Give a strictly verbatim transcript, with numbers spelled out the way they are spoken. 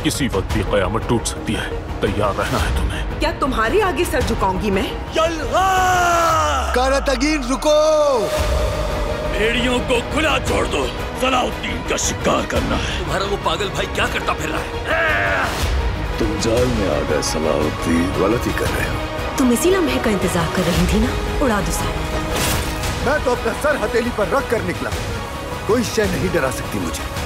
किसी वक्त भी कयामत टूट सकती है, तैयार रहना है तुम्हें। क्या तुम्हारे आगे सर झुकाऊंगी मैं? कारातगीन रुको! भेड़ियों को खुला छोड़ दो, सलाउद्दीन का शिकार करना है। तुम्हारा वो पागल भाई क्या करता फिर रहा है? तुम जाल में आ गए सलाउद्दीन, गलती कर रहे हो। तुम इसी लम्हे का इंतजार कर रही थी ना? उड़ा दो सर। मैं तो अपना सर हथेली पर रख कर निकला, कोई शय नहीं डरा सकती मुझे।